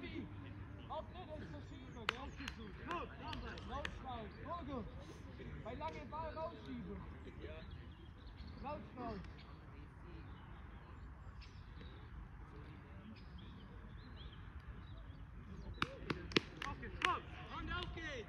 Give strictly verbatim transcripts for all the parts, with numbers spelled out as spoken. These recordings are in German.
Fabi! Auch nicht ins Verschieben, gell? Rausschnauz, Burger! Bei langem Ball rausschieben! Rausschnauz! Auf geht's, komm! Und auf geht's!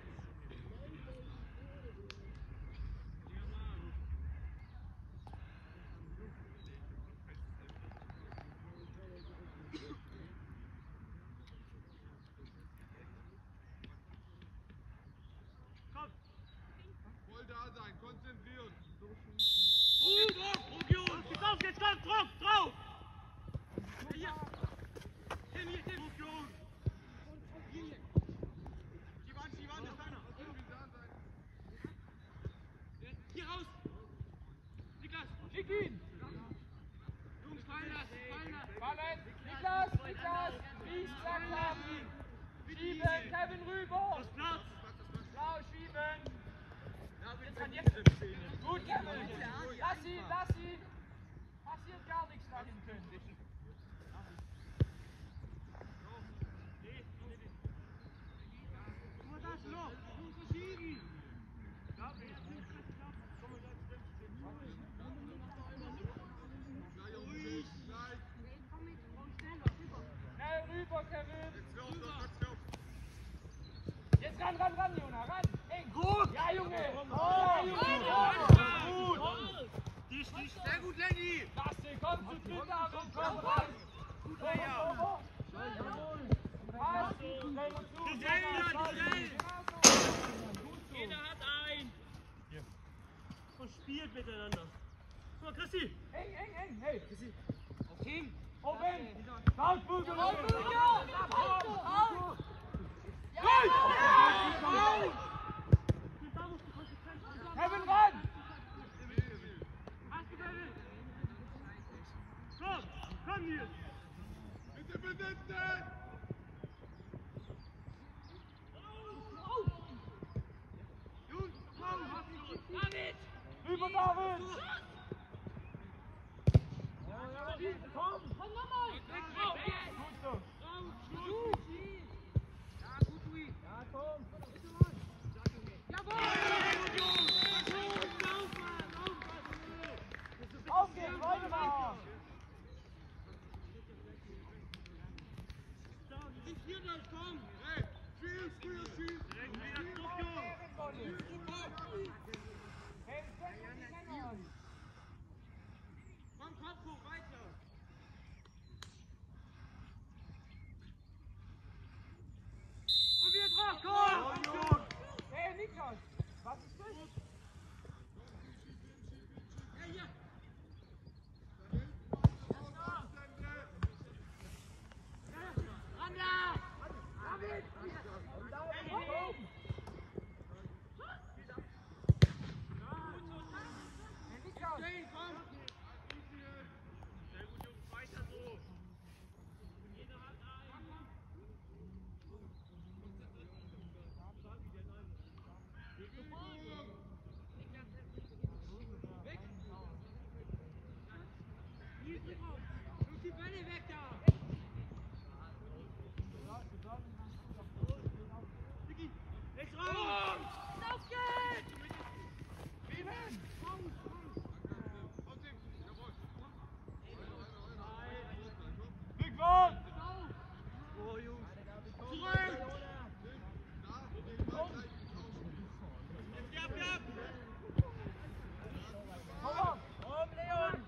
Konzentriert! Gut! Druck, Jungs! Jetzt auf, jetzt komm! Druck! Drauf! Hier! Tim, hier, Tim! Druck, Jungs! Hier! Schieb an, schieb an, das ist einer! Hier raus! Niklas! Schick ihn! Jungs, fallen lassen! Fallen lassen! Fallen! Niklas! Niklas! Riecht langsam! Schieben! Kevin rüber! Das Platz! Blau schieben! Jetzt kann jetzt. Gut, Kevin! Lass ihn, lass ihn! Passiert gar nichts, lass ihn können. Guck mal, das noch! Jungs, verschieben! Ruhig! Schnell rüber, Kevin! Jetzt ran, ran, ran, Jona, ran! Eng! Gut! Ja, Junge! Oh, Ja, Junge! Gut! Dich, dich! Sehr gut, Lenny! Lass den, komm zu dritt, David, komm ran! Gut, Over, Leia! over! Pass! Schnell noch zu! Schnell, schnell! Gut so! Jeder hat einen! Und spielt miteinander. Guck mal, Christi! Eng, eng, eng! Hey! Christi! Auf Team! Oben! Lautbürger! Lautbürger! Kevin, ran! Hast du Kevin? Komm! Komm hier! Bitte besetzen! Jungs, komm! David! Über David! Komm! Komm nochmal! Gut so! Gut! Ja, gut, Louis! Ja, komm! Jawohl! Auf geht's, Leute mal! Ich hier gleich, komm! Hey, viel früher schießen! Direkt wieder Druck, Jungs! Hey, setz uns die Männer an! Komm, Kopf hoch, weiter! Und wir drauf, komm! Hey, Niklas! Was ist das? Ja, ja! Ran da! David! Komm! Hey, Niklas! Jane, komm! Sehr gut, Jungs, weiter so! Jeder hat einen! Weg! Hier ist die Raum! Nimm die Bälle weg da! Vicky, rechts raus! Auf geht's! Steven! Rückwärts! Oh, Jungs! Zurück! Ja, ja! Komm! Komm, Leon!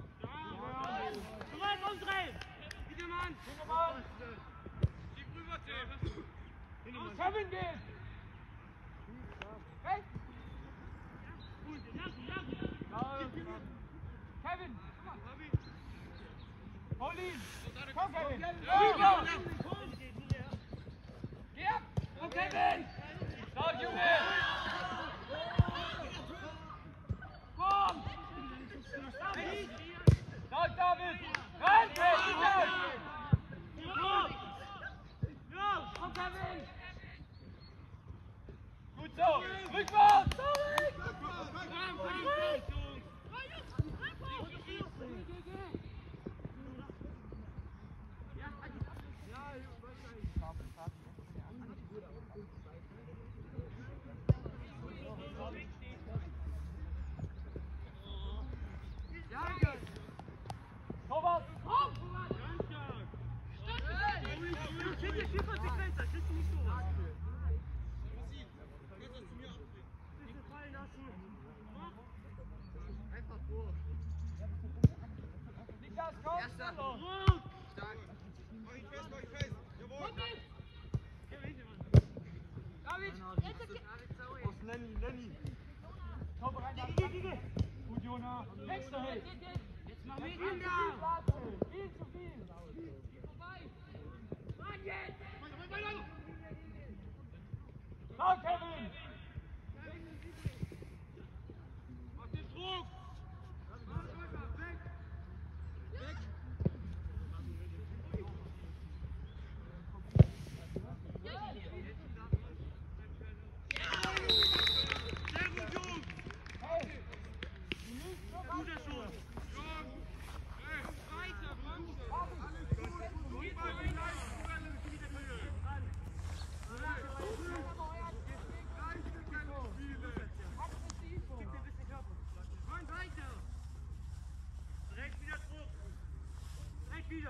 Zurück, umdrehen! Wiedemann! Hintermann! Schieb rüber, Tim! Kevin geht! Rechts! Gut, lassen, lassen! Lauf! Kevin! Hol ihn! Komm, Kevin! Rüber! Geh ab! Komm, Kevin! Stark, Junge! Komm! Stark, David! Rein! Ja, komm, Kevin! Gut so! Rückwärts! Komm, komm, komm! viel konsequenter, kriegst du nicht so. Bitte fallen lassen. Einfach vor. Niklas, komm, schneller! Druck! Stark. Mach ihn fest, mach ihn fest. Jawohl. David! Aus Lenny, Lenny. Komm rein, Geh, David! geh, geh, geh. Gut, Jona! Nächster Hit! Jetzt mal Viel mit zu ihm viel da. Platz! Viel zu viel! Schau, Kevin! Mach den Druck. Sehr gut, Jungs. Hey! Du liegst schon auf Guter Schuss. Weiter, Mann. Alles gut! Geht mal rein, Mann, weiter. Direkt wieder Druck. Direkt wieder.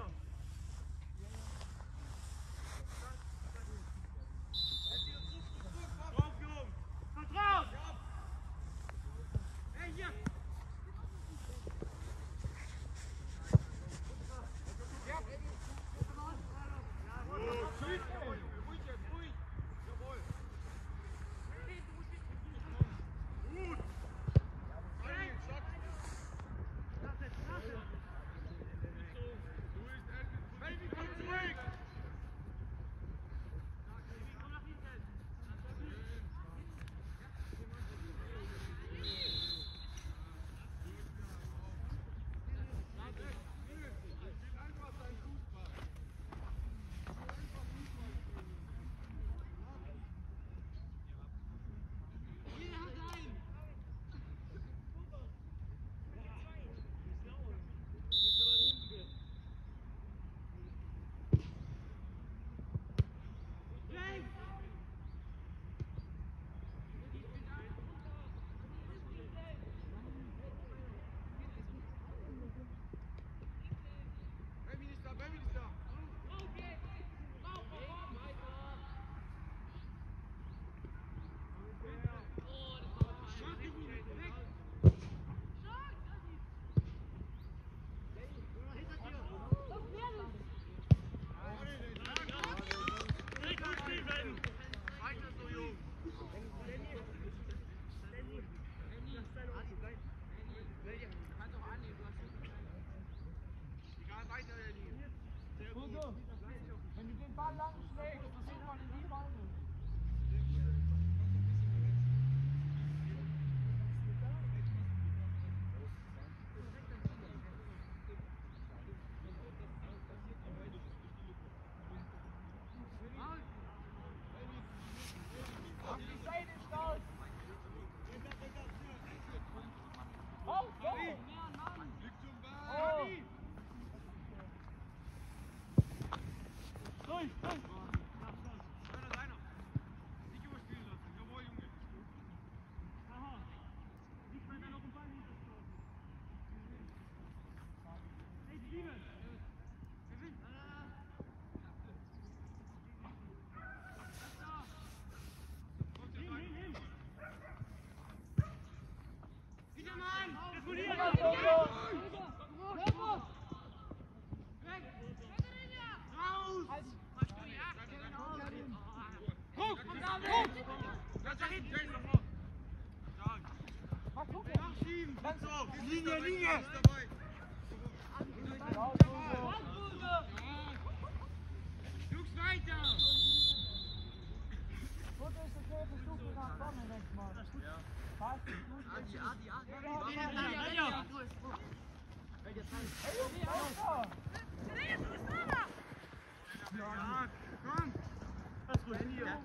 Drauf, Jungs. Vertraut. Hey, hier. Ruhig jetzt, ruhig. Jawohl. Gut. Rein, Schlag. Lass es, lass es. Du bist Elvis. Baby, komm zurück. Komm nach hinten. Einfach dein Fußball. Jeder hat einen. Rechts. Baby nicht da, Baby nicht da. Direkt gut stehen bleiben. Weiter so, Jungs. Egal, weiter, Lenny. Hugo, wenn du den Ball lang schlägst, versuch mal in die Beine. Auf die Seite stark! Oh, go! Liegt zum Ball. Oh! Durch, durch! Seiner, seiner. Nicht überspielen lassen. Jawohl, Junge. Aha. Nicht weiter noch im Ball hinterstoßen. Hey, Steven. Kevin. Kommt der Hin, rein. hin, hin. Wieder Mann. Kalkulieren. Hugo, Hugo! Raus. Guck! Lass da hinten. Jason, davor. Stark. Mach gucken! Nachschieben. Ganz So, Linie, Linie. Ist dabei. Raus, Hugo! Jungs, weiter. Gut ist okay, versuch ihn nach vorne weg, Mann. Passt, gut. Adi, Adi, Adi. Hey, Junge, weiter! Ja, komm. Das ist gut. Hier.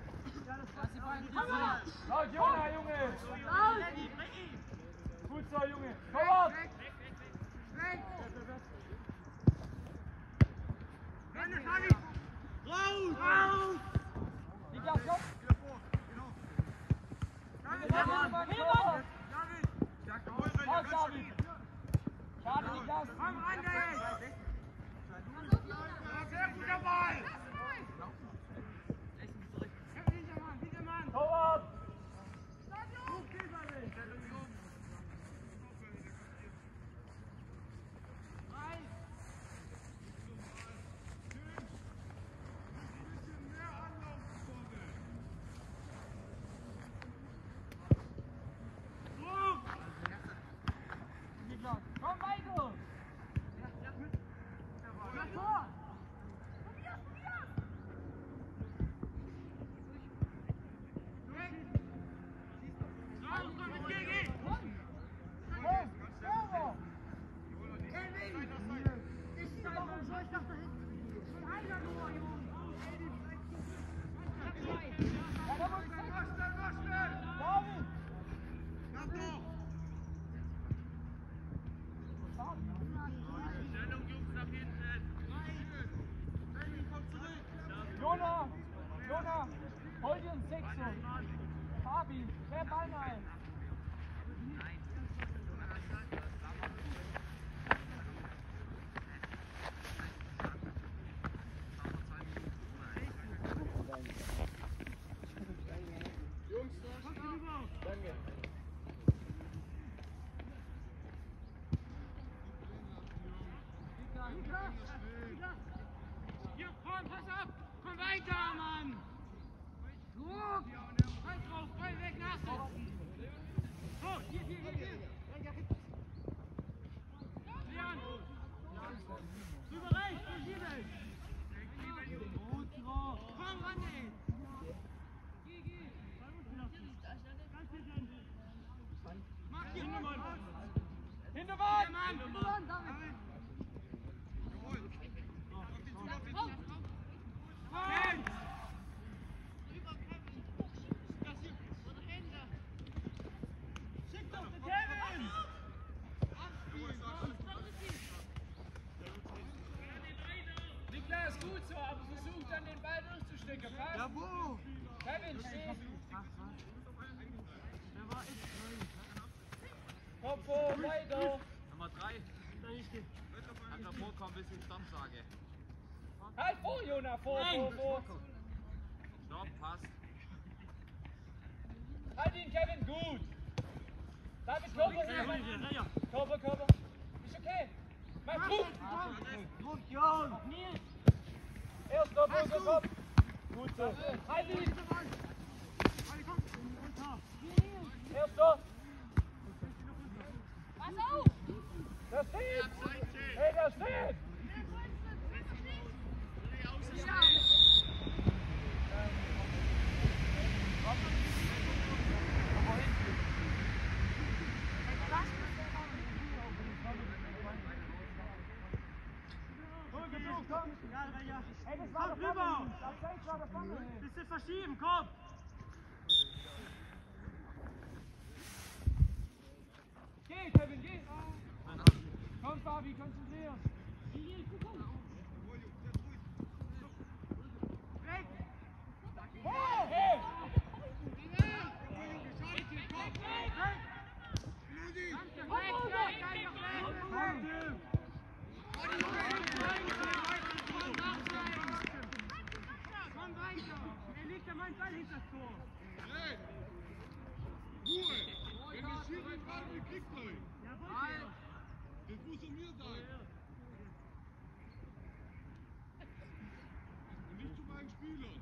Laut, Jona, Junge! Lenny, Lenny. Gut so, Junge! Torwart! Renne, Fabi. Raus. Raus. Niklas, komm! Wieder vor. Genau. Ja, Mann! Torwart! David. Ja, jawohl, Renny. Raus, Ganz David! Schade, Niklas! Komm ran, Dennis. Sehr guter Ball. Jona! Jona! Hol dir einen Sechser! Fabi, wer Ball rein! Hier, komm, pass auf! Komm weiter, Mann! Druck! Halt drauf, voll weg, nachsetzen! So, hier, hier, hier, hier! Leon! Rüber rechts, verschieben! Komm, ran, ey! Geh, geh! Mach hier, Mann! Hintermann! Mann! Niklas, gut so, aber versuch dann den Ball durchzustecken. Passt? Ja, wo? Kevin, steh! Kopf hoch, weiter! Nummer drei. Kann da vorkommen, bis ich Stopp sage. Halt vor, Jona, vor, vor, vor! Stopp, passt. Halt ihn, Kevin, gut! David, Körper, Körper, Körper! Ist okay! Mach Druck! Druck, Jon! Erster, Bürger, komm! Gut so! Halt ihn! Erster! Pass auf! Der steht! Hey, der steht! Hey, das war der Vorne! Das Feld war der Vorne! Bisschen verschieben, komm! Geh, Kevin, geh! Komm, Fabi, konzentrieren! Weg! Hey! Hey! Komm weiter! Er legt ja meinen Ball hinter das Tor! Hey! Ruhe! Wenn der Schiri den Ball will, kriegt er ihn. Jawohl! Das muss an mir sein. Und nicht zu meinen Spielern.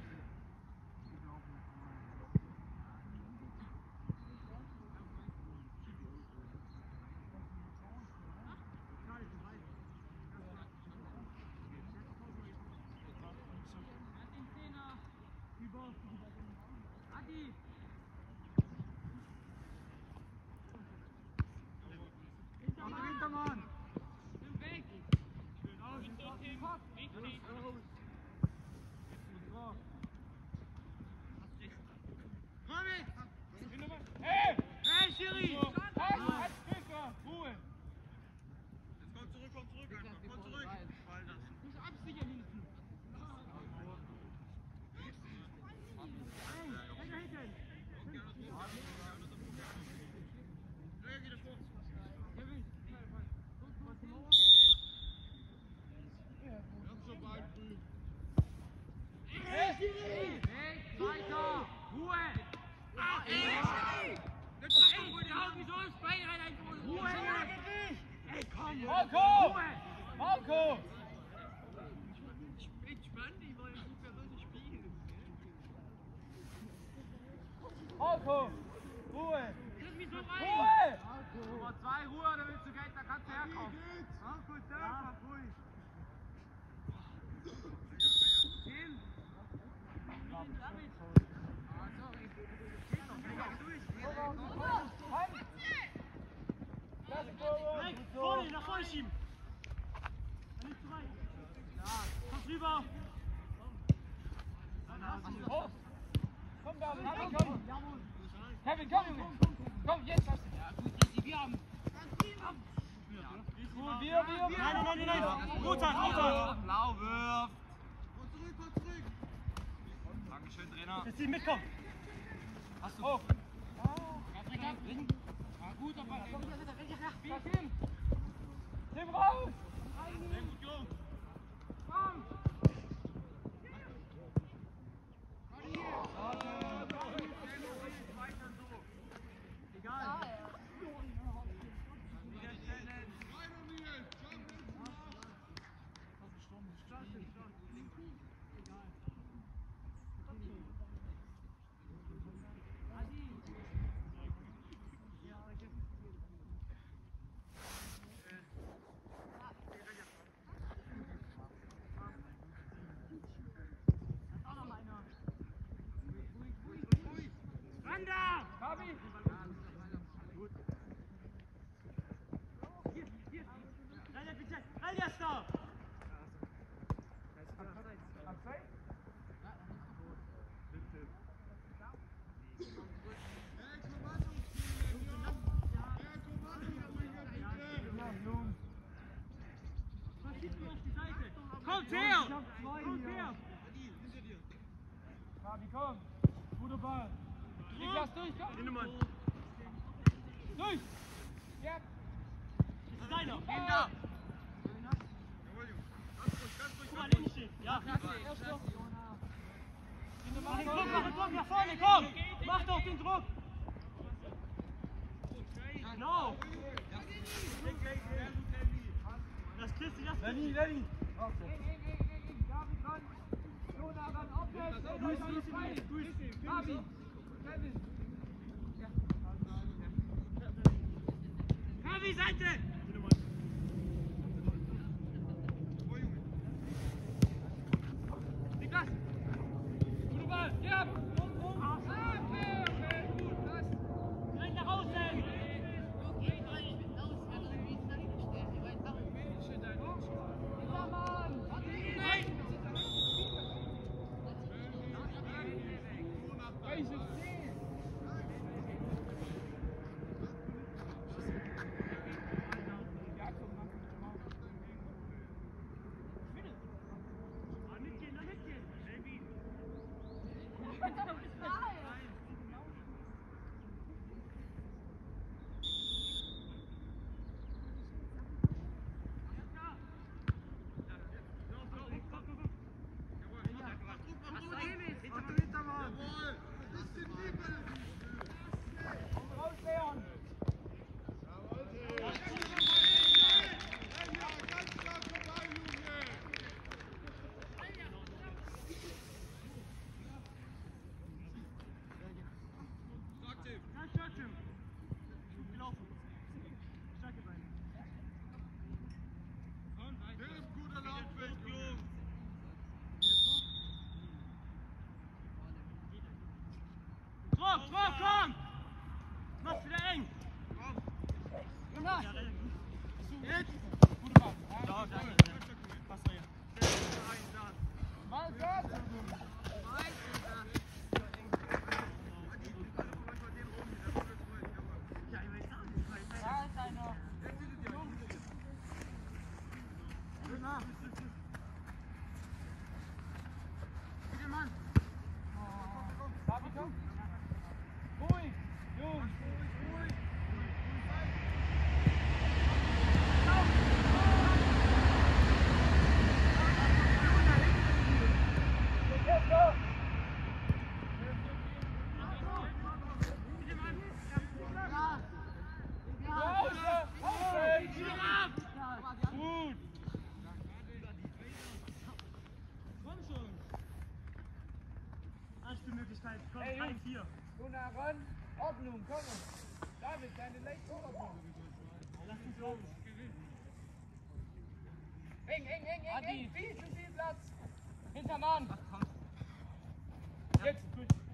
Adi! Hintermann! Nimm weg! Komm jetzt! Hey! Hey, Schiri! Halt, halt, Ficker! Ruhe! Jetzt komm zurück, komm zurück einfach. Komm zurück. Muss absichern hinten! Hey, hey, da hinten! Hey, geh davor. Kevin! Ganz so weit früh. Hey, Schiri! Weg! Weiter! Ruhe! Ah, ey! Jetzt sag doch wohl die Hau mich so ins Bein rein, ein Ruhe! Ey, komm! Marco! Ruhe! Marco! Entspann dich mal, ich muss ja so spielen. Marco! Ruhe! Tritt mich so rein! Ruhe! Nummer zwei, Ruhe, da willst du Geld, da kannst du herkommen. Marco, ja, ruhig. Tim! David! Ah, sorry. Geht doch, geh doch durch. Halt! Das ist Torwart. Weg, vorne, nach vorne schieben. Nicht zu weit. Ja, komm rüber. Oh. Komm, David, David, komm! Kevin, komm, Junge! Komm, jetzt hast du! Ja, gut, wir haben. Gut, wir, wir! Nein, nein, nein, nein! Roter, roter! Blau wirft. Komm zurück, komm zurück. Jetzt sie mitkommen. Hast du hoch. Ah, gut, aber Tim! Tim raus! Sehr gut, Jungs. Komm! Egal. Randa! Fabi! Randa, bitte! Randa, stop! Abseits? Kommt her! Kommt her! Fabi, komm! Guter Ball! Niklas, durch, komm! Lindemann! Durch! Ja! Das ist deiner! Gehen da! Guck mal, links steht! Ja! Mach den Druck, mach den Druck nach vorne, komm! Mach doch den Druck! Genau! Das kriegst du, das Lenny, Lenny! Fabi dran! Jona ran, aufwärts! Luis, Luis, Luis! Fabi! Kevin! Fabi, Seite! Niklas! Guter Ball! Ja! Okay, okay, gut, passt! Direkt nach außen! Druck, Druck, komm! Mach's wieder eng! Jonas! Jetzt! Guter Ball! Ja, danke. Passt doch hier. Mal Gott! Da ist einer! Bitte, Mann! Fabi, komm! Ruhig! Jungs! Ruhig! Jetzt go! Pause! Pause! Gut! Komm schon! Anspielmöglichkeit, komm, Ey, drei, Jungs. vier. Jona ran! Ordnung, komm! David, deine leichte Ordnung! Lass uns los. Eng, eng, eng, eng, eng! Viel zu viel Platz! Hinter Mann! Jetzt!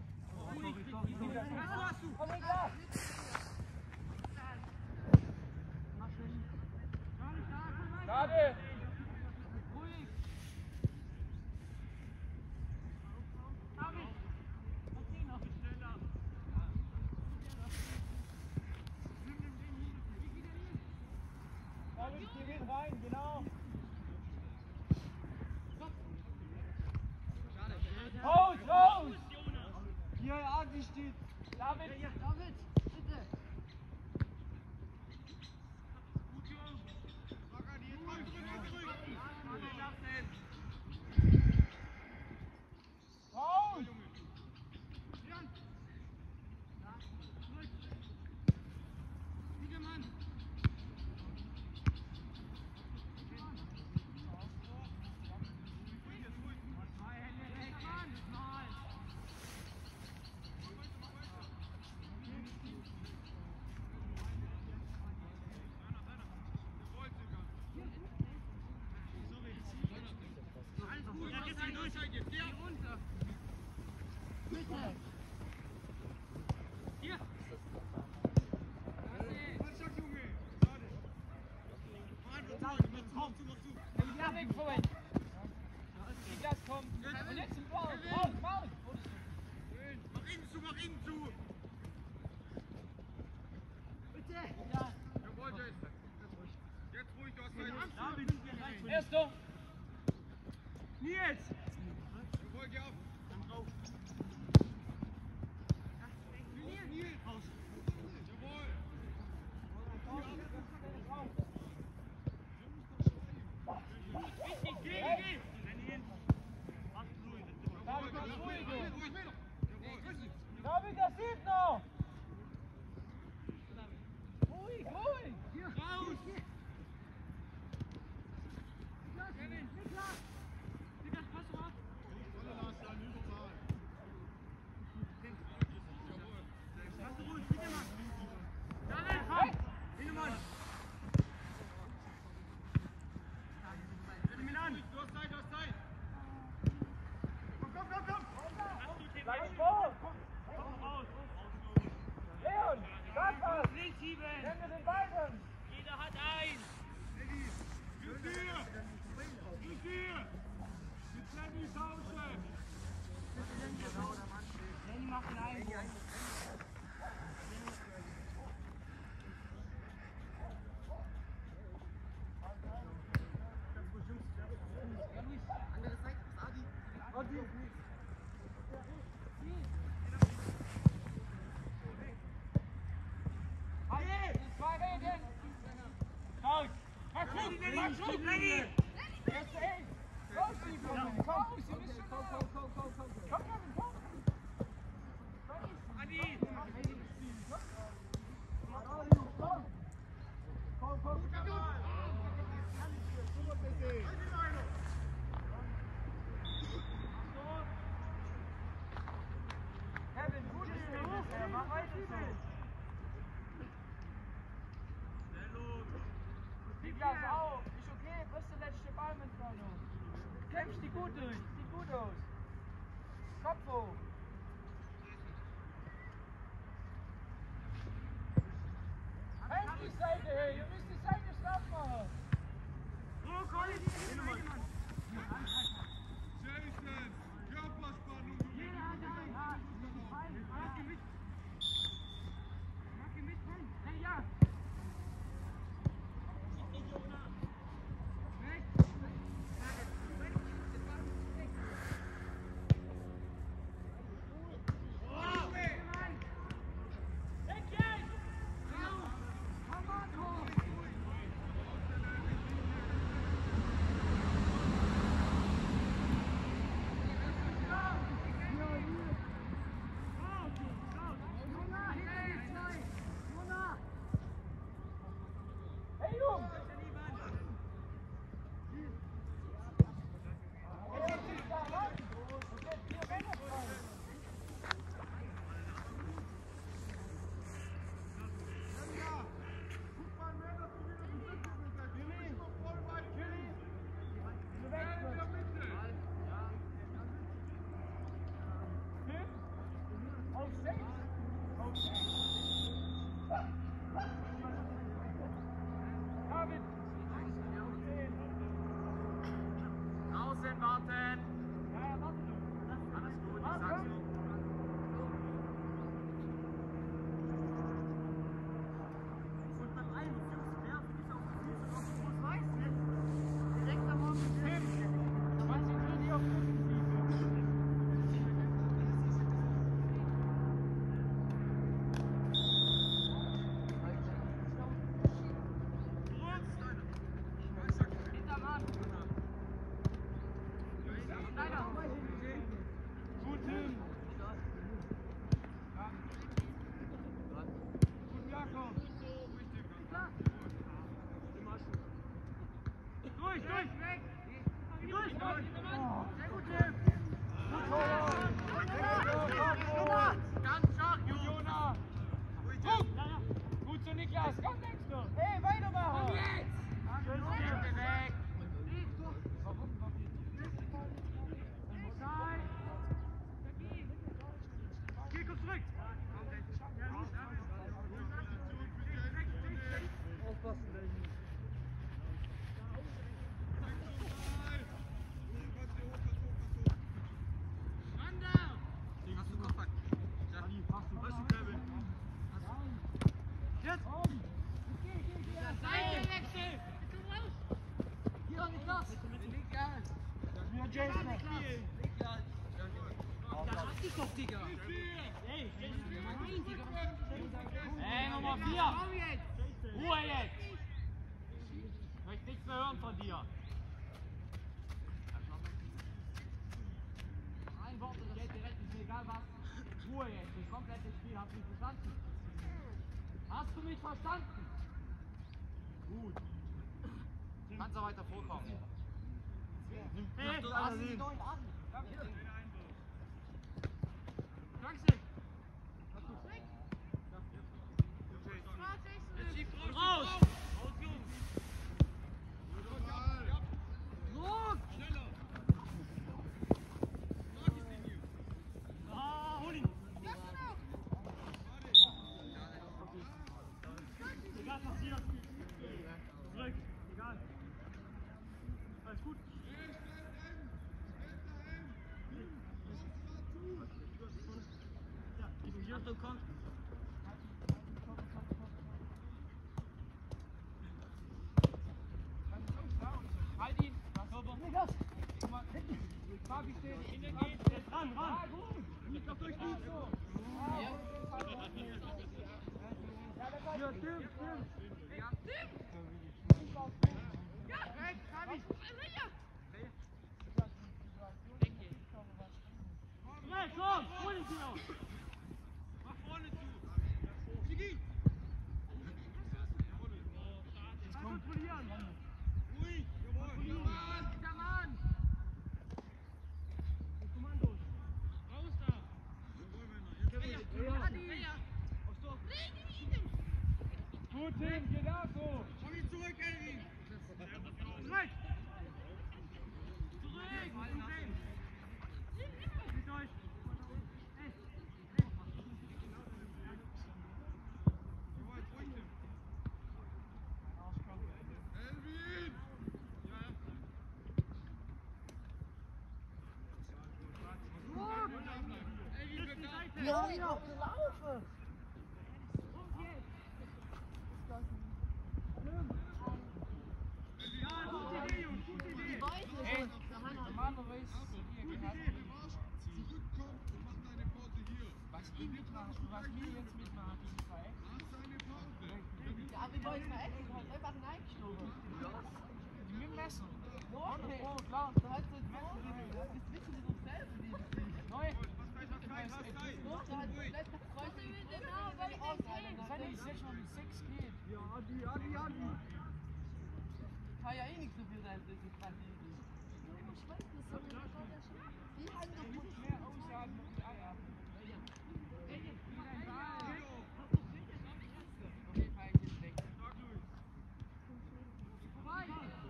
Komm, Niklas! Gerade! David, geh mit rein, genau! Raus, raus! Adi steht. David, David, bitte. Gut, Jungs. Mach Adi, jetzt mal zurück, mal zurück. Marvin, lassen. Raus! Jan. Ja, zurück. Siegermann. Zwei Hände weg, Mann. Mal. Alles gut, ja, jetzt geh durch. Geh runter. Bitte. Hier. Mannschaft, Junge. Schade. Mann, komm, zu, mach zu. Ja, weg vorhin. Niklas, komm. Und jetzt zum Ball. Raus, raus. Mach innen zu, mach innen zu. Bitte. Ja. Jawohl, Jason. Jetzt ruhig, du hast Zeit. Erster. Nils. Jawohl, geh auf. Nils, Nils. Raus. Jawohl. Wichtig, geh, geh. Renn hin. Mach ruhig. David, ganz ruhig. Jawohl. David, das sieht noch. Ruhig, ruhig. Raus. Kevin. Niklas. Niklas, pass mal. Lass du ruhig, bitte mal. David, komm. Hinnemann. Nimm ihn an. Du hast Zeit, du hast Zeit. Komm, komm, komm, komm. Bleib vor. Komm raus. Leon, sag was. Links schieben. Nimm mir den beiden. Jeder hat einen. Eddie. Bis hier. Bis hier. Mit Lenny Hause. Lenny macht einen Einwurf. Halt, zwei Regeln. Halt. Mach gut, mach gut, Lenny. Erste Elf. Raus, die Komm, komm, sie müssen komm, komm, komm, komm, komm. Komm, Kevin, komm. Adi. Komm, komm, komm. Kevin, gut ist der bisher. Mach weiter so. Niklas, auf. Ist okay, bis der letzte Ball mit vorne. Kämpfst die gut durch. Sieht gut aus. Kopf hoch. Halt die Seite, hey. Ihr müsst die Seite straff machen. Oh, Colin. Jason, Körperspannung. Jeder hat einen. Mach ihn mit. Mach ihn mit, komm. Hey, ja. Weg. spielen. Da hast dich doch, Digga. Hey, Nein, Digga. hey, Nummer vier. Ruhe jetzt. Ich möchte nichts mehr hören von dir. Ein Wort und das geht direkt, ist mir egal was. Ruhe jetzt, das komplette Spiel, hast du mich verstanden? Hast du mich verstanden? Gut. Kannst du weiter vorkommen. Hey, lass ihn doch an. Dankeschön. Raus! Raus, Jungs! Druck! Schneller! Ah, hol ihn! Egal, passiert! Zurück! Egal! Alles gut! Ja, ich bin Achtung, komm! Halt ihn! Fabi steht! Jetzt ran, ran! Nicht auf durch die! Ja, stimmt, stimmt! Ja, stimmt! Ja, weg, Fabi! Schnell, komm! Hol ihn hier! Mach vorne zu! Sigi! Jetzt kontrollieren! Ruhig! Jawohl! Der Mann! Kommandos! Raus da! Jawohl, Männer! Jetzt Aufs Tor! Gut, Tim, genau so! Komm ihn zurück, Elvin! Zurück! Zurück! Mit euch! Ja, ja, laufe! Ja, gute Idee, Jungs, gute Idee! Hey, normalerweise Zurückkommt und macht eine Pause hier. was ich mitmache, was wir jetzt mitmachen, ist Verein. Mach eine Pause. Ja, aber wir wollten mal essen, halt einfach reingeschoben. Mit dem Messer. Okay. Oh, klar. Du hast so ein Messer, das wissen die doch selber, die das nicht. Neu. Doch, da hat vielleicht noch Freunde, die genau, weil ich auch Wenn ich jetzt schon mit sechs geht. Ja, Adi, Adi, Adi! kann ja eh nicht so viel sein, das ist gerade die Idee. Die haben doch Nicht mehr aussagen mit den Eiern. Okay, fahr ich jetzt weg. Vorbei!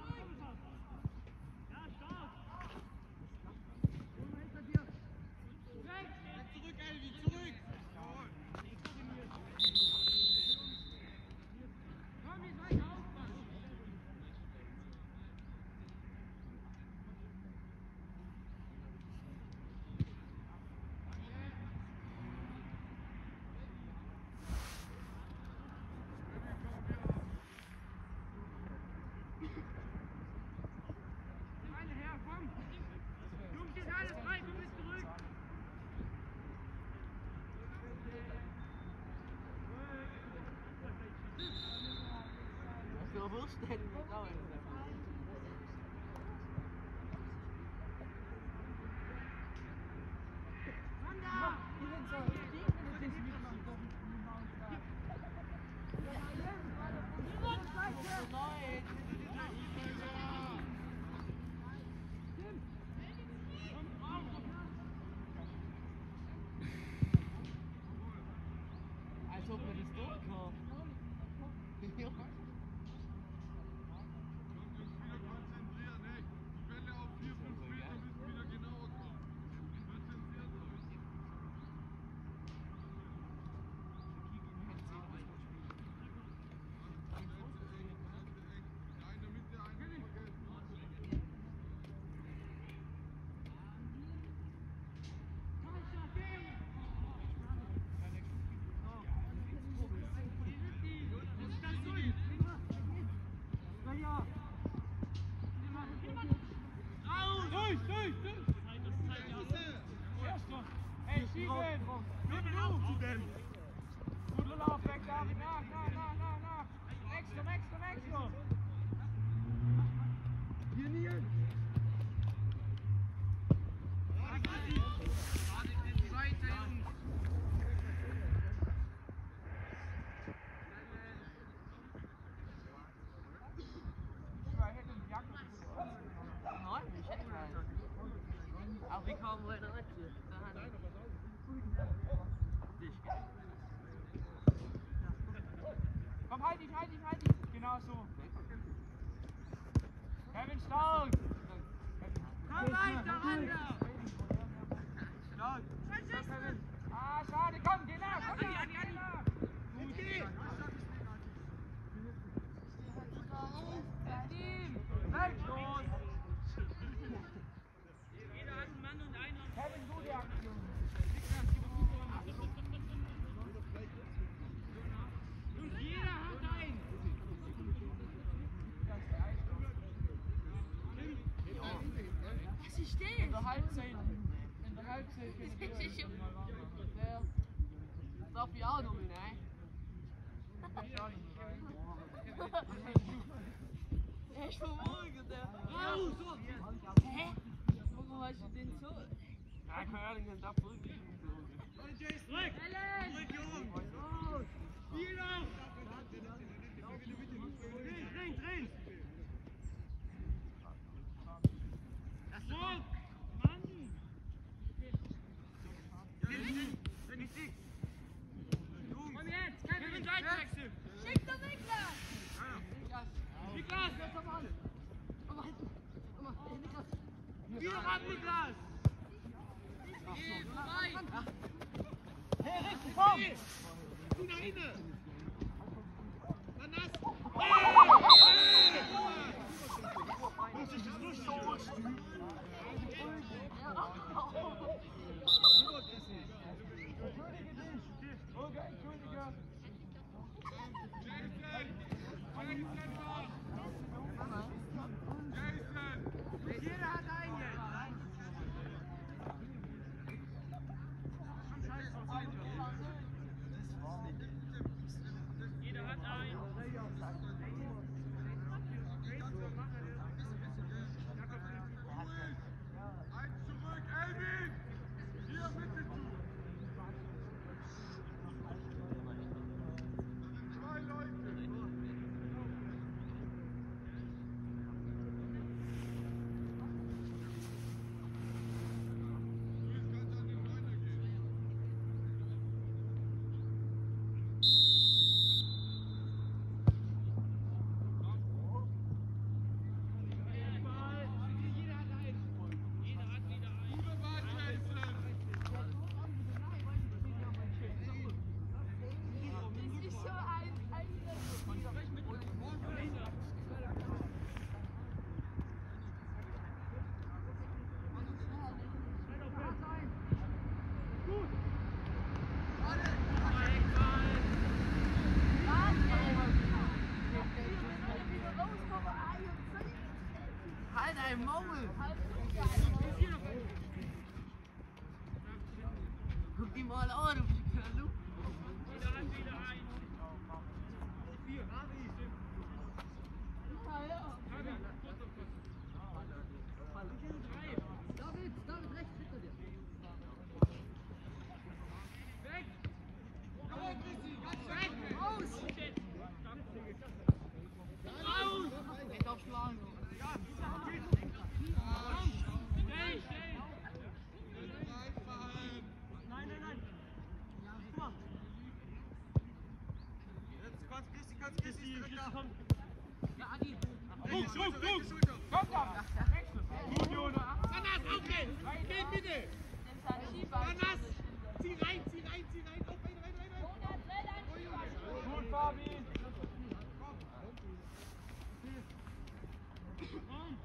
Ja, stark! Junge, hinter dir! Weg! Zurück, Elvi, zurück. Komm jetzt weiter aufpassen! schnell drauf. Nimm du. Guter Lauf weg, David. Nach, nach, nach, nach, nach. Extra, extra, extra. Hier, Nils. Nein, ich hätte keinen. Aber wir kommen wohl direkt hier. Komm, halt dich, halt dich, halt dich. Genau so. Kevin stark. Komm weiter, Randa! Stark. Kevin. Ah, schade. Komm, geh nach. Komm, Andi, nach, Andi, geh Andi. nach. Gut, geh! Weg, los. Jeder hat einen Mann und einen auf. Kevin, gute Aktion. Jungs, jeder hat einen! Was ist das? In der Halbzeit. In der Halbzeit. Das ist ja... Ja. Das darf ich auch noch mit, ne? Er ist vermorgen, der. Raus! Hä? Warum hast du den so? Ja, keine Ahnung, dann darf ich Zurück! Zurück, Jungs! Spiel auf! Drin, drin, drin! Zurück! Mann! Richtig! Komm jetzt! Kevin, Seitenwechsel! Schick doch weg, da! Niklas! Komm mal! Komm mal! Komm mal! Niklas! Wieder ran, Niklas! Geh, vorbei! Hey, Rick, komm! Du da hinten! Dann nass! Muss ich das nur so stüben? Entschuldige dich. Okay, entschuldige. Jeder hat einen jetzt! Jeder hat einen! Eins zurück, Elvin! Hier, bitte zu! Zwei Leute! Luis, kannst an den weitergehen. Jeder hat einen! Jeder hat wieder einen! Gute Mann, Jason! Das ist so ein... Halt dein Maul! Guck die mal an, du Kerl. Jeder hat wieder einen! Vier! David, David, rechts hinter dir. Weg! Jawohl, Christi, ganz weg! Raus! Raus! Ich darf schlagen. Stell, stell! Reinfallen! Nein, nein, nein! Guck mal! Jetzt kannst Christi, kannst Christi, direkt da! Komm! Ja, Adi. Rechte Schulter, rechte Schulter! Komm da! Gut, Jona! Anas, aufgehen! Geht bitte! Den sein Skibein. Anas! Zieh rein, zieh rein, zieh rein! Auf, rein, rein, rein, rein! Gut, Fabi! Komm!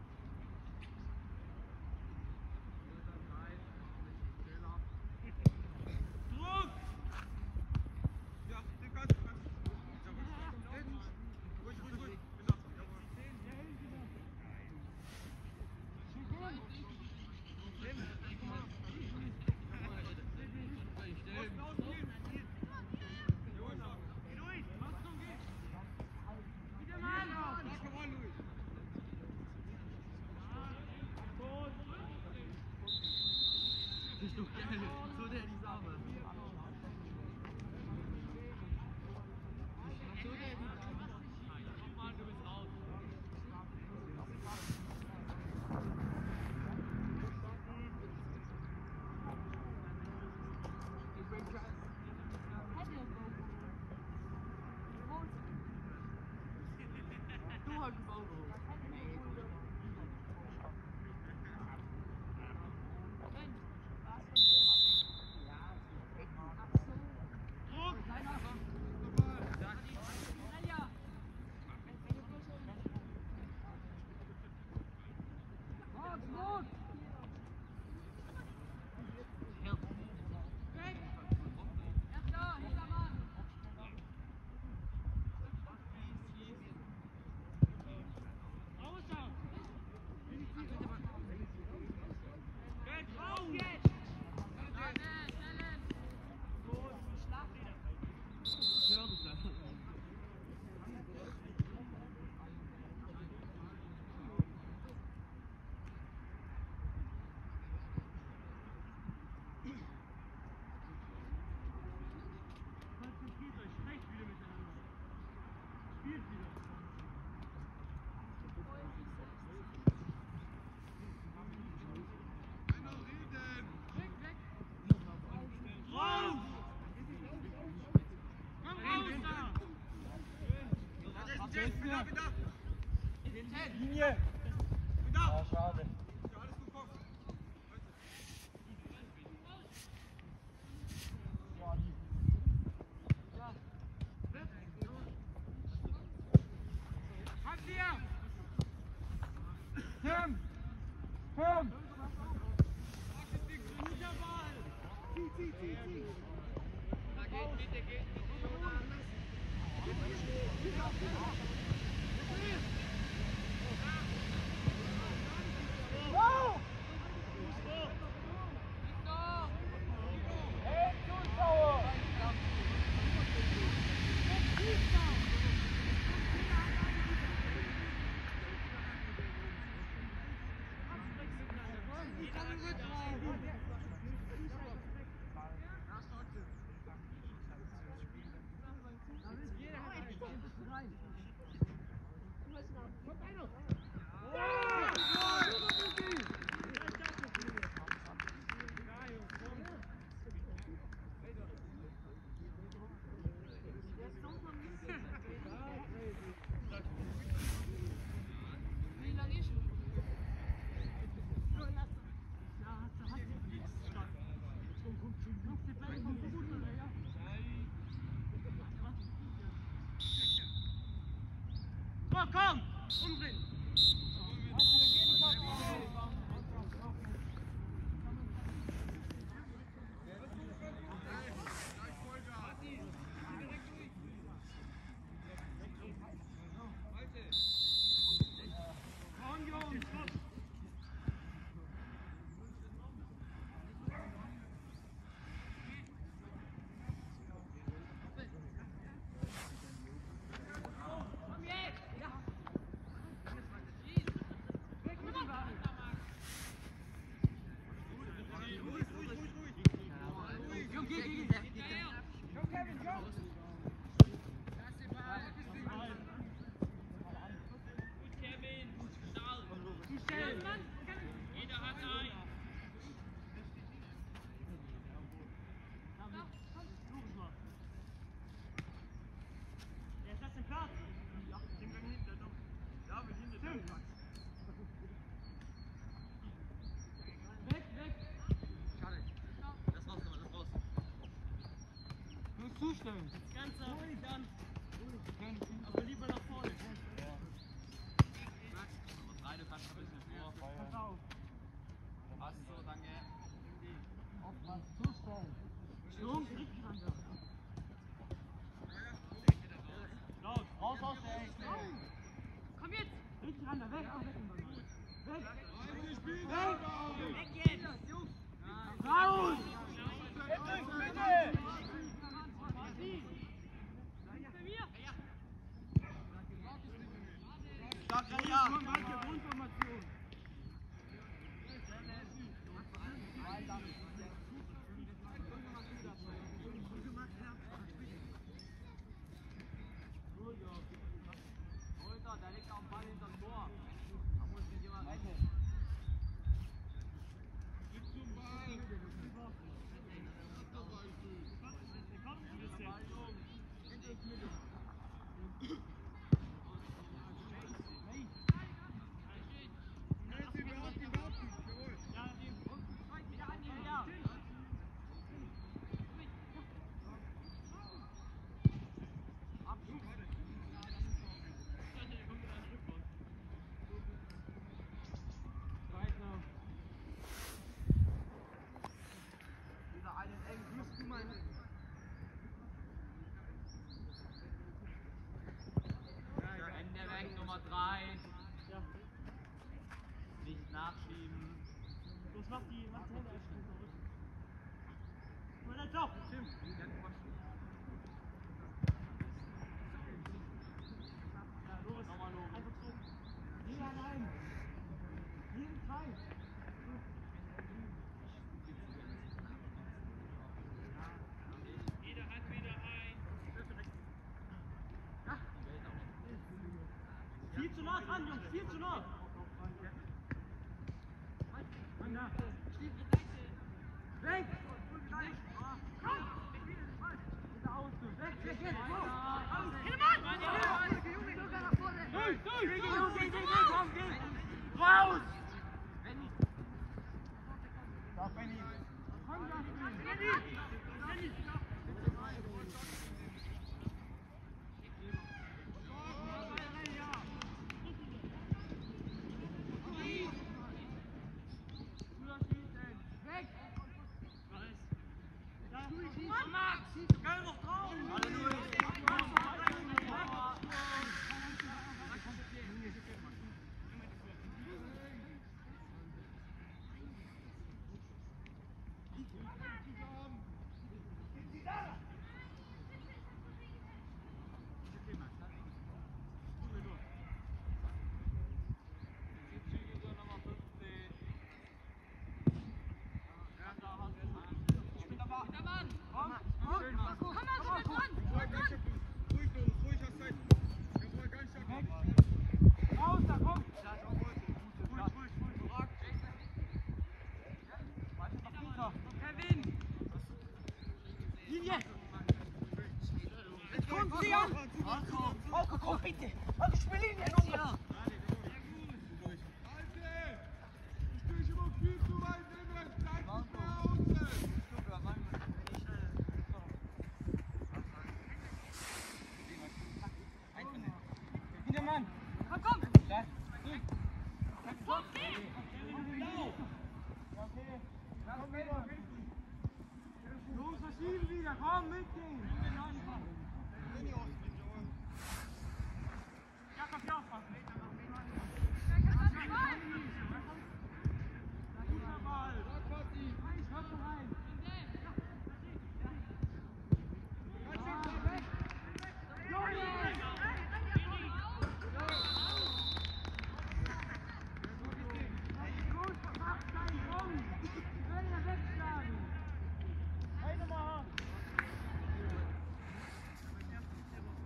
Druck! Ja, den kannst du, kannst du. Ruhig, ruhig, ruhig. Genau, jawohl. So der die Sau. Mann, du bist raus. Du hast einen Bauch. Linie! Ja, schade. Ja, alles gut, komm. Tim! Tim! Guter Ball! Zieh, zieh, zieh, zieh! Da geht mit, der geht mit, Wow! Hey, Zuschauer! Komm, komm! Umdrehen! Komm, Jungs! Zustellen. Ganz auf, ganz. Aber lieber nach vorne. Rein, du kannst ein bisschen vor. Pass auf. Passt so, danke. Aufpassen, zustellen. Jungs, Laut, raus aus der Ecke. komm jetzt! Richtig ran, da weg, auch weg. Weg. Weg! Weg jetzt! Jungs! Raus! Bitte, bitte! Stark, ja! Grundformation. Mann, Jungs, viel zu nah. Weg! Komm! Weg, weg, weg! Durch, durch! Geh, geh, geh, komm, geh! Raus! Komm, Benni! Komm, Benni! Benni! Geil noch drauf! Komm bitte! Also spiel ihn ja nur! Alter! Ich stehe schon mal viel zu weit innen! Bleib nicht mehr außen! Wieder Mann! Komm, komm! Da! Durch! Komm, geh! Okay, komm wieder! Jungs, verschieben wieder! Komm, mitgehen! Jakob, hier aufpassen! Guter Ball! Komm rein! Eine mal!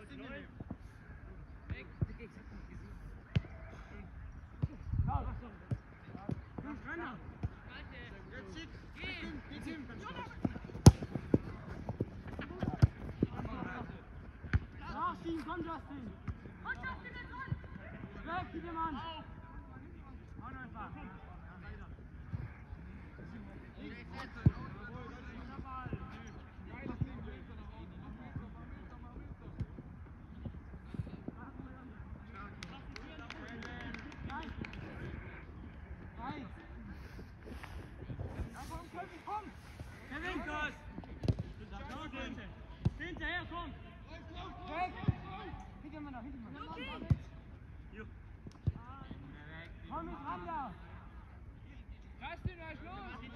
Justin, komm Justin! Weg, bitte Mann! Hau noch einfach! Hinterher, komm! Weg! Hinter mir noch, hinter mir noch. Komm mit ran da! Justin, was ist los?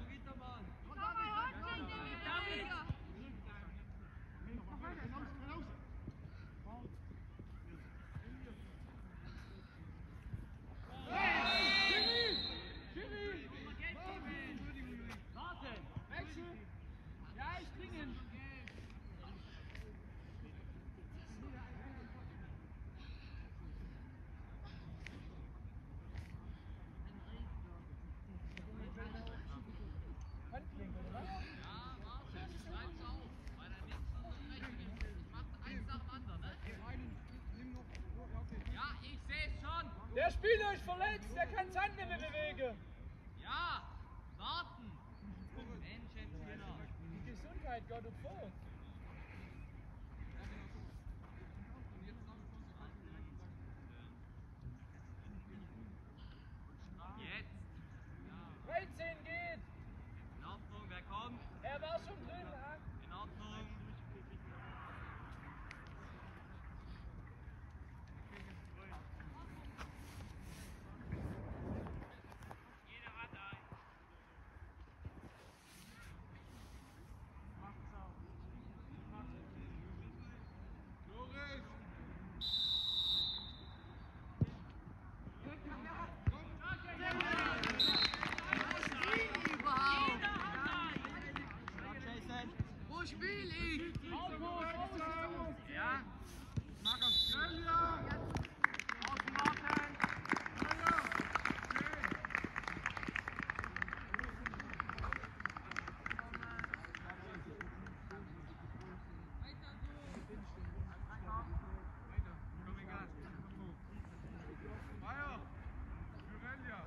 Der Spieler ist verletzt, der kann das Hand nicht mehr bewegen. Ja, warten. Menschenskinder. Die Gesundheit Gott und vor. Jetzt. dreizehn geht. In Ordnung, wer kommt? Er war schon drin. Ha? In Ordnung. Wo spiel ich? Ja. Markus. Außen warten. Meier, Jurelia.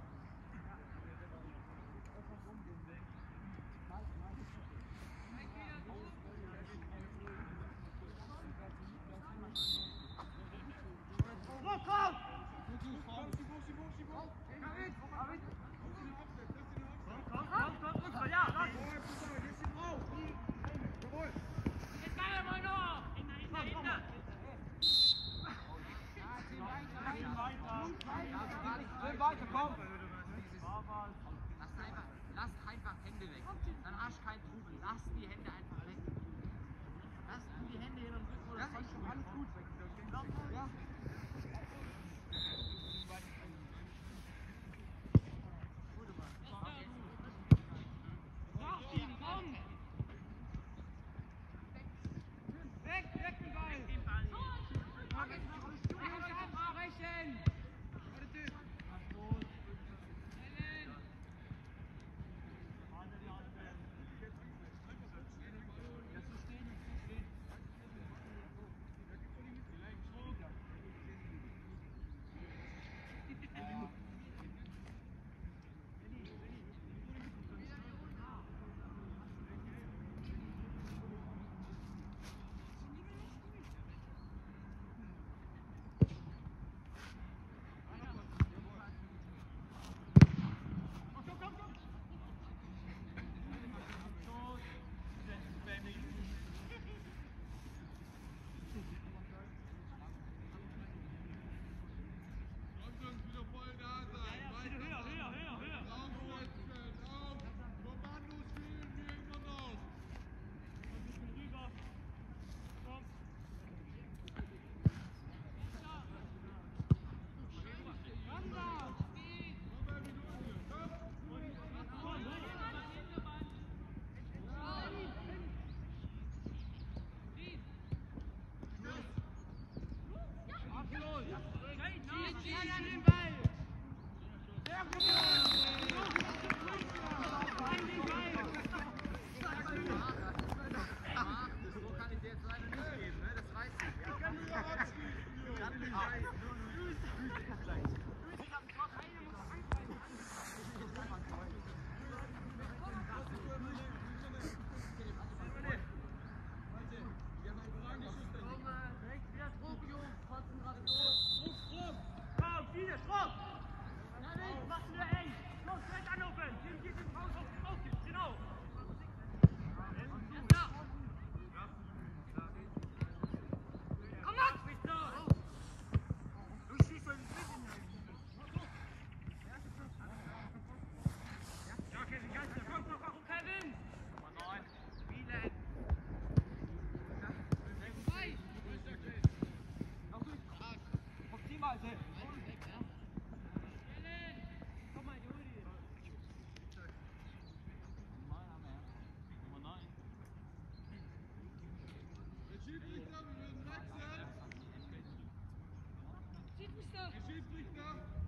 Der Schiedsrichter.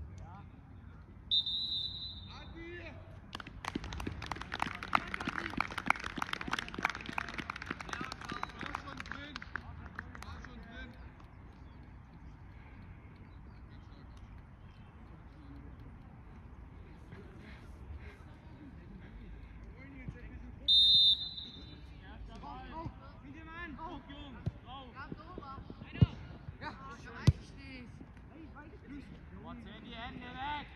Adi. War schon drin. War schon drin. Trotzdem die Hände weg!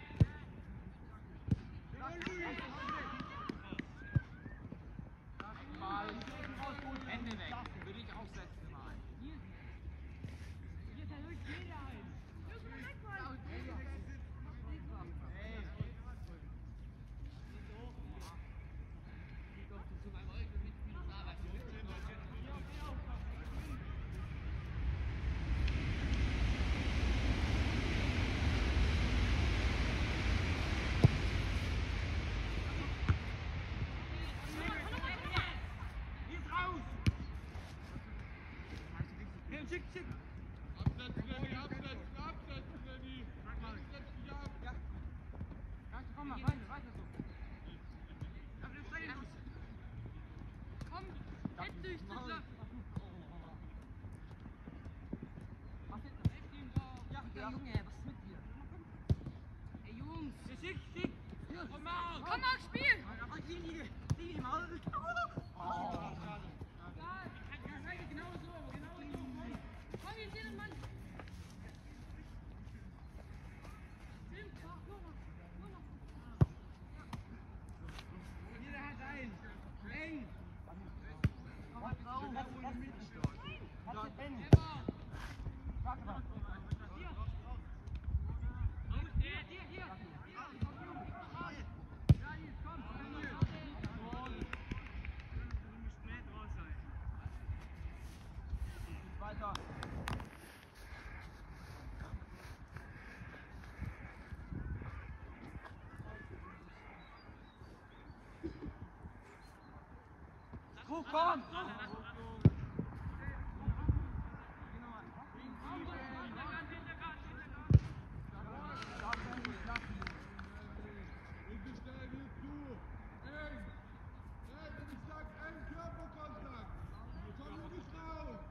Mal Hände weg, würde ich auch setzen mal. Schick, schick! Absetzen, Lenny, absetzen, absetzen, Lenny. Setz dich ab. Ja, komm mal, weiter, weiter so. Komm, jetzt durch den Block. Was ist das? Ja, Junge, was ist mit dir? Ey, Jungs. Schick, schick! Komm mal! Komm, Max, spiel! Ach, hier, hier, hier, mal! Komm, jetzt hier, Mann. Tim, mach, mach, mach, mach. Jeder hat einen! Eng! Weiter. Guck, komm! Bitte schnell hier zu. Eng. Eng, und ich sag eng Körperkontakt. Komm nur nicht raus.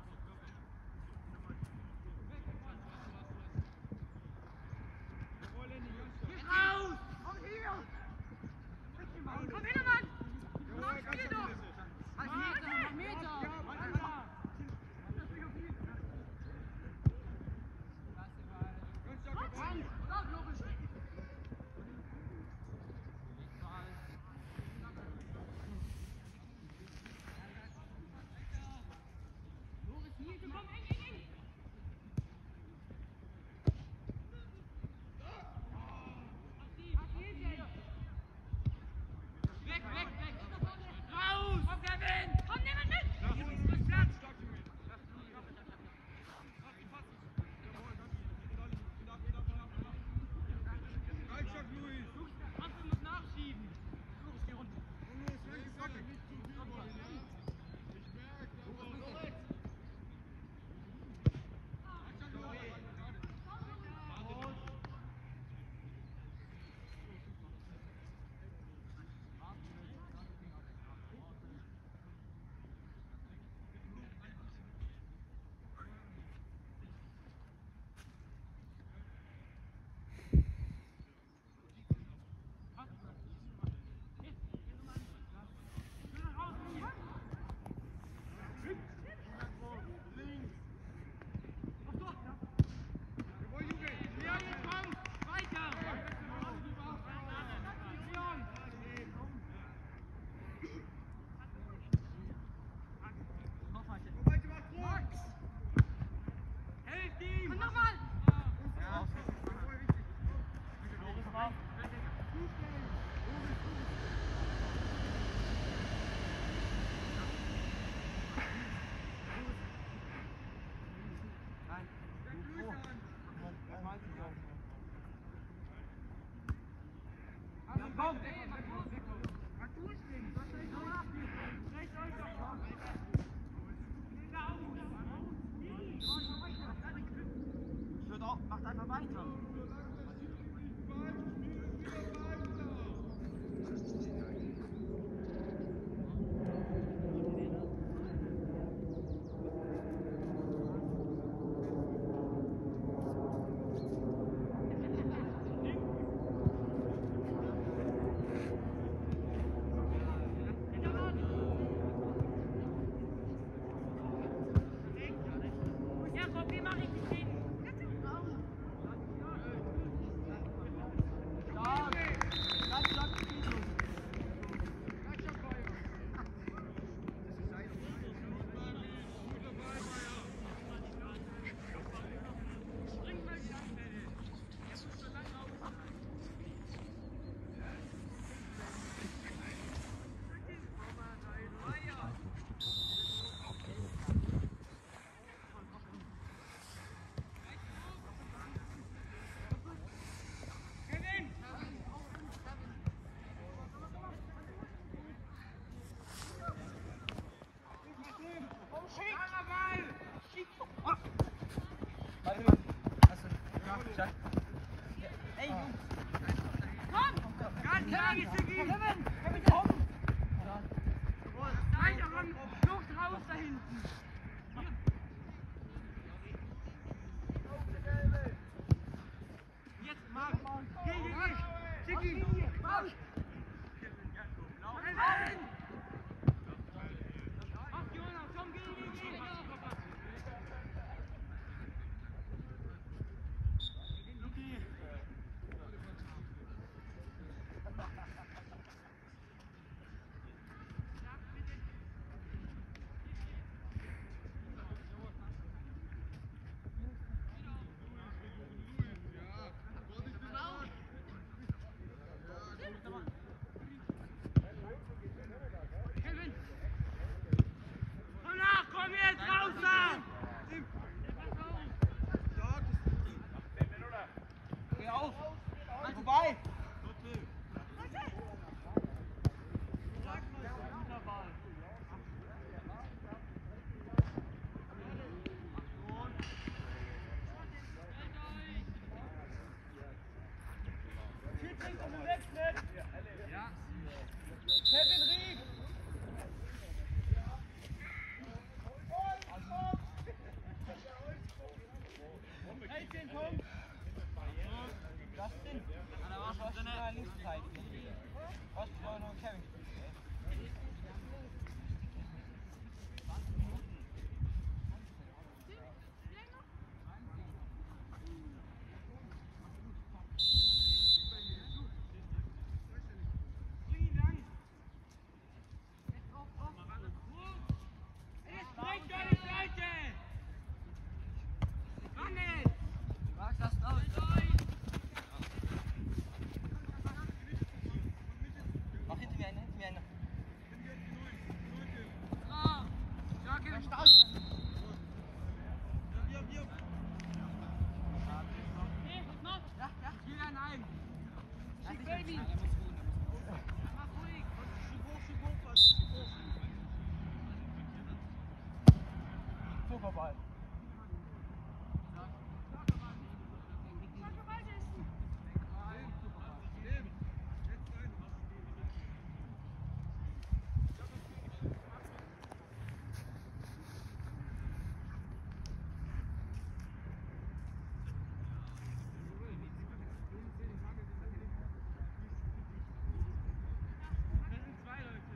Raus! Komm hier! Komm hin, Mann. Mach, spiel doch. Warte! Ey, Jungs. Ganz klar, Sigi! Kevin, Kevin, komm. Nein, daran, Flucht raus da hinten! Jetzt, Marc! Geh, geh, geh! Sigi! Marc! Rein! Ach, Jonas, komm, geh, geh, geh! Luki! Kevin! Komm nach, komm jetzt raus da! Geh auf. Vorbei. Schiedsrichter wechseln. Kevin Rieg. dreizehn Punkt. Justin. Da war schon drin. Linksverteidiger. Was war nur Kevin? Bring ihn lang! Jetzt bringt deine Seite! Komm jetzt! Max, lass ihn aus. Mach hinter mir einer, hinter mir einer. Ah! Ja, Kevin, Stark. Ja, ja. Geh an ein! Schick Baby! Mach ruhig! Zuckerball. Das sind zwei Leute.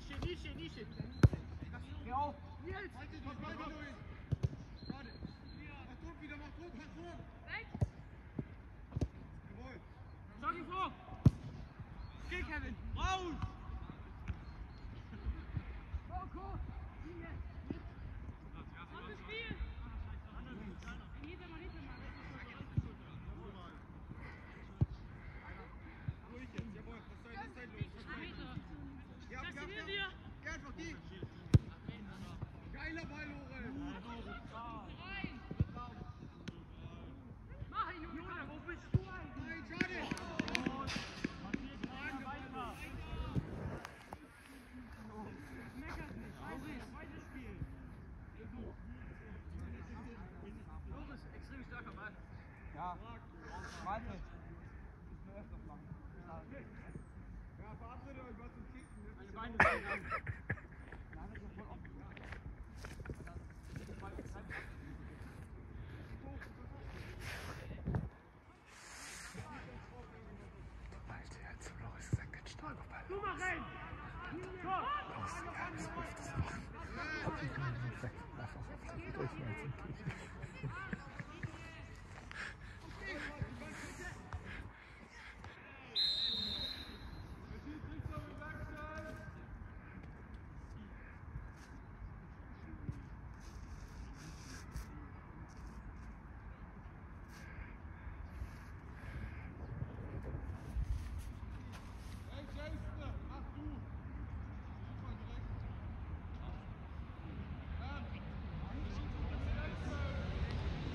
Nische, Nische, Nische. Geh auf. Nils. Halt dich noch weiter durch. Schade. Mach Druck wieder, mach Druck, mach Druck. Weg! Jawohl. Schau ihn vor. Geh, Kevin. Raus. Anderes Spiel! Hinter mal, hinter mal. Ruhig jetzt, jawohl. Was soll das sein, los? Was soll Meter. Ja, ja, Stationier ja. dir! Geh einfach die. Geiler Ball, Lore. Rein! Mach ihn, Junge! Junge, wo bist du eigentlich? Nein, schade. Meckert nicht. Weiter spielen. Loris, extrem starker Ball. Ja. Warte. Ich will öfters machen. Ja, verabredet euch was zum Kicken. Ne? Meine Beine sind lang. Nein, das ist voll offen. Du mach rein! Tor! Hey, Jason, mach du. Mach mal direkt. Ja.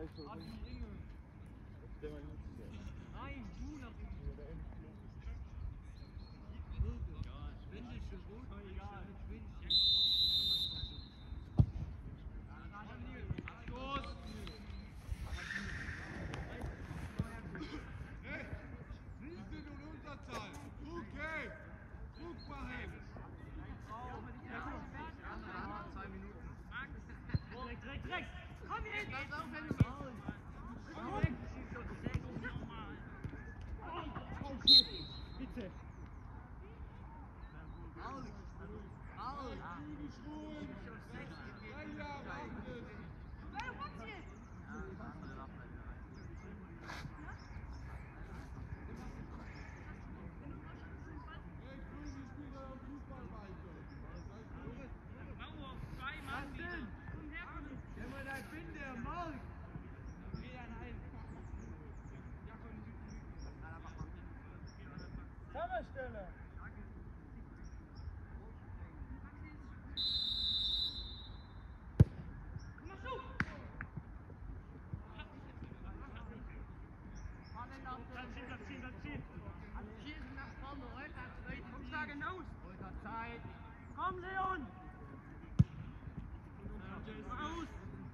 vielleicht so. Ab die Inge. Der mal nicht so. Nein, du nach hinten. Schwindische Rot, egal. Abstoß! Hey, wir sind in Unterzahl. Okay, Druck machen. Zwei Minuten. Direkt, direkt, direkt! Komm jetzt! Ganz aufhängen! Bitte! Aus! Aus! Zügig ruhen. Ein Jahr warten. Hey, Grüße Spieler am Fußball weiter. Ja, mal da bin der Mark. Geh an ein. Kammerstelle. Zeit! Komm, Leon! Raus!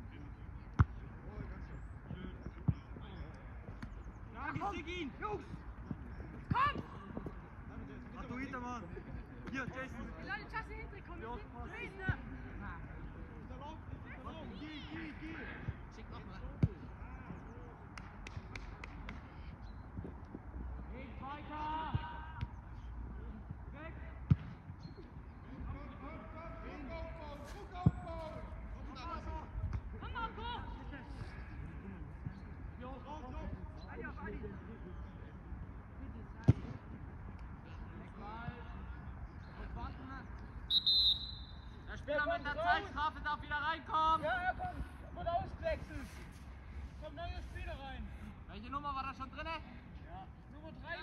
Ja, sieg ihn! Jungs! Komm! Ach du Hintermann! Hier, Jason! Leute, Chassis hinten, komm, Ja, wir sind passt. drin. Geh, geh, geh! Schick nochmal! Geht weiter! Weg! Druck aufbauen, Druck aufbauen. Komm, Marco! Ja, raus, raus! Der Spieler mit der Zeitstrafe darf wieder reinkommen! Ja, er kommt. Wird ausgewechselt. Kommt neue Spieler rein. Welche Nummer war da schon drin? Nummer drei